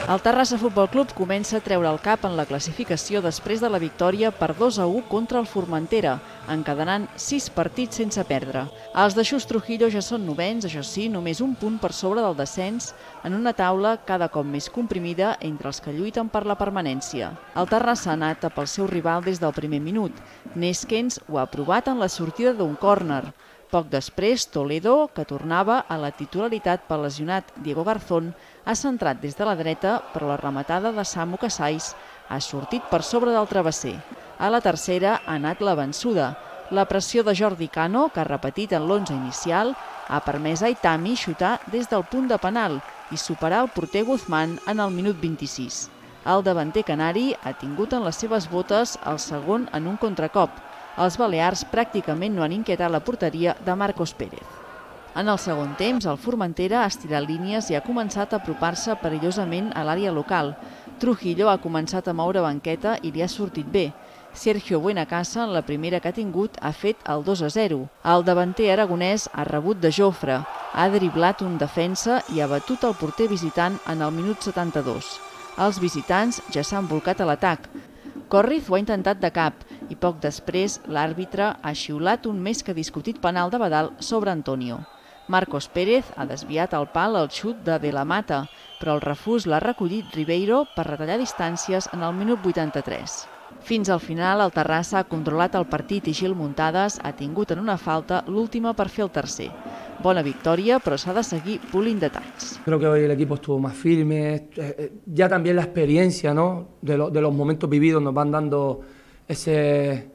El Terrassa Futbol Club comença a treure el cap en la classificació després de la victòria per 2-1 contra el Formentera, encadenant 6 partits sense perdre. Els de Xus Trujillo ja són novens, això sí, només un punt per sobre del descens, en una taula cada cop més comprimida entre els que lluiten per la permanència. El Terrassa ha anat pel seu rival des del primer minut. Neskens ho ha provat en la sortida d'un córner. Poc després, Toledo, que tornava a la titularitat pel lesionat Diego Garzón, ha centrat des de la dreta, però la rematada de Samu Casais ha sortit per sobre del travesser. A la tercera ha anat la vençuda. La pressió de Jordi Cano, que ha repetit en l'11 inicial, ha permès a Itami xutar des del punt de penal i superar el porter Guzmán en el minut 26. El davanter canari ha tingut en les seves botes el segon en un contracop. Els balears pràcticament no han inquietat la porteria de Marcos Pérez. En el segon temps, el Formentera ha estirat línies i ha començat a apropar-se perillosament a l'àrea local. Trujillo ha començat a moure banqueta i li ha sortit bé. Sergio Buenacasa, en la primera que ha tingut, ha fet el 2-0. El davanter aragonès ha rebut de Jofre, ha driblat un defensa i ha batut el porter visitant en el minut 72. Els visitants ja s'han volcat a l'atac. Corriz ho ha intentat de cap i poc després l'àrbitre ha xiulat un més que discutit penal de Badal sobre Antonio. Marcos Pérez ha desviat al pal el xut de De la Mata, però el refús l'ha recollit Ribeiro per retallar distàncies en el minut 83. Fins al final, el Terrassa ha controlat el partit i Gil Muntades ha tingut en una falta l'última per fer el tercer. Bona victòria, però s'ha de seguir polint detalls. Creo que hoy el equipo estuvo más firme, ya también la experiencia, ¿no?, de los momentos vividos nos van dando ese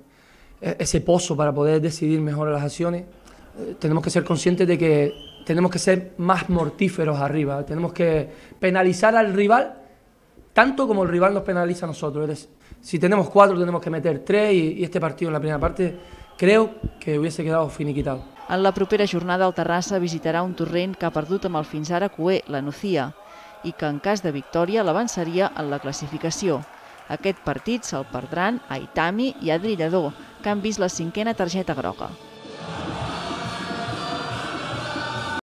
pozo para poder decidir mejor las acciones. Tenemos que ser conscientes de que tenemos que ser más mortíferos arriba, tenemos que penalizar al rival tanto como el rival nos penaliza a nosotros. Si tenemos 4 tenemos que meter 3 y este partido en la primera parte creo que hubiese quedado finiquitado. En la propera jornada el Terrassa visitarà un Torrent que ha perdut amb el fins ara cuer, la Nucía, i que en cas de victòria l'avançaria en la classificació. Aquest partit se'l perdran a Itami i a Drillador, que han vist la 5a targeta groga.